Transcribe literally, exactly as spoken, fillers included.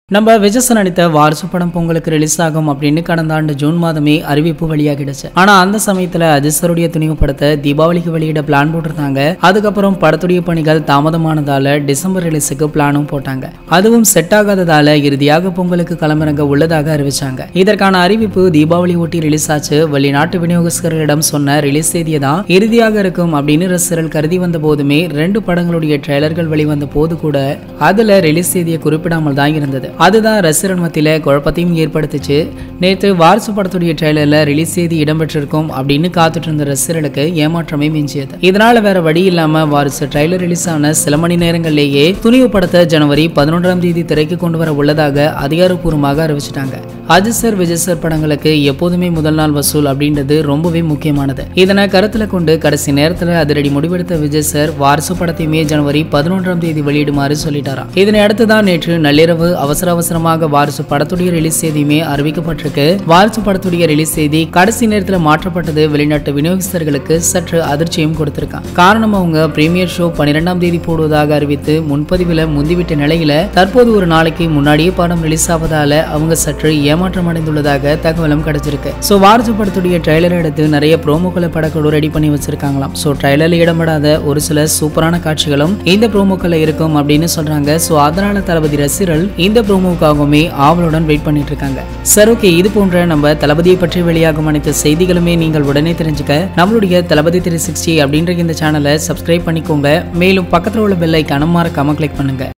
நம்ம விஜய் நடித்த வாரிசு படம் பொங்கலுக்கு ரிலீஸ் ஆகும் அப்படின்னு கடந்த ஆண்டு ஜூன் மாதமே அறிவிப்பு வெளியாகிடுச்சு. ஆனா அந்த சமயத்துல அஜிஸ்வருடைய துணிவு படத்தை தீபாவளிக்கு வெளியிட பிளான் போட்டிருந்தாங்க. அதுக்கப்புறம் படத்துடைய பணிகள் தாமதமானதால டிசம்பர் ரிலீஸுக்கு பிளானும் போட்டாங்க. அதுவும் செட் ஆகாததால இறுதியாக பொங்கலுக்கு களமிறங்க உள்ளதாக அறிவிச்சாங்க. இதற்கான அறிவிப்பு தீபாவளி ஒட்டி ரிலீஸ் ஆச்சு. வெளிநாட்டு விநியோகஸ்தர்களிடம் சொன்ன ரிலீஸ் தேதியை தான் இறுதியாக இருக்கும் அப்படின்னு ரசிகர்கள் கருதி வந்த போதுமே ரெண்டு படங்களுடைய ட்ரெய்லர்கள் வெளிவந்த போது கூட அதுல ரிலீஸ் தேதியை குறிப்பிடாமல் தான் இருந்தது. அதுதான் ரசிகர்கள் மத்தியில குழப்பத்தையும் ஏற்படுத்துச்சு. நேற்று வாரிசு படத்துடைய ட்ரெய்லர்ல ரிலீஸ் செய்தி இடம்பெற்றிருக்கும் அப்படின்னு காத்துட்டு இருந்த ரசிகர்களுக்கு ஏமாற்றமே மிஞ்சியது. இதனால வேற வழி இல்லாம வாரிசு ட்ரெய்லர் ரிலீஸ் ஆன சில மணி நேரங்களிலேயே துணிவு படத்தை ஜனவரி பதினொன்றாம் தேதி திரைக்கு கொண்டு வர உள்ளதாக அதிகாரப்பூர்வமாக அறிவிச்சிட்டாங்க. அஜித் சார் விஜய் சார் படங்களுக்கு எப்போதுமே முதல் நாள் வசூல் அப்படின்றது ரொம்பவே முக்கியமானது. இதனை கருத்துல கொண்டு கடைசி நேரத்துல அதிரடி முடிவெடுத்த விஜய் சார் வாரிசு படத்தையுமே ஜனவரி பதினொன்றாம் தேதி வெளியிடுமாறு சொல்லிட்டாராம். இதனை அடுத்துதான் நேற்று நள்ளிரவு அவசர அவசரமாக வாரிசு படத்துடைய ரிலீஸ் செய்தியுமே அறிவிக்கப்பட்டிருக்கு. வாரிசு படத்துடைய ரிலீஸ் செய்தி கடைசி நேரத்துல மாற்றப்பட்டது வெளிநாட்டு விநியோகஸ்தர்களுக்கு சற்று அதிர்ச்சியும் கொடுத்திருக்கான். காரணம் அவங்க பிரீமியர் ஷோ பன்னிரெண்டாம் தேதி போடுவதாக அறிவித்து முன்பதிவுல முந்திவிட்ட நிலையில தற்போது ஒரு நாளைக்கு முன்னாடியே படம் ரிலீஸ் ஆவதால அவங்க சற்று ஏமாற்றம் அடைந்துள்ளதாக தகவலும் கிடைச்சிருக்கு. சோ வாரிசு படத்துடைய ட்ரெய்லர் எடுத்து நிறைய ப்ரோமோக்களை படக்குழு ரெடி பண்ணி வச்சிருக்காங்களாம். சோ ட்ரெய்லர்ல இடம்பெறாத ஒரு சில சூப்பரான காட்சிகளும் இந்த ப்ரோமோக்கள் இருக்கும் அப்படின்னு சொல்றாங்க. சோ அதனால தளபதி ரசிகர்கள் இந்த ப்ரோமோக்காகவுமே ஆவலுடன் வெயிட் பண்ணிட்டு இருக்காங்க. சரி, ஓகே, இது போன்ற நம்ம தளபதியை பற்றி வெளியாகும் அனைத்து செய்திகளுமே நீங்கள் உடனே தெரிஞ்சுக்க நம்மளுடைய தளபதி த்ரீ சிக்ஸ்டி அப்படின்ற இந்த சேனலை சப்ஸ்கிரைப் பண்ணிக்கோங்க. மேலும் பக்கத்தில் உள்ள பெல் ஐகானை மறக்காம கிளிக் பண்ணுங்க.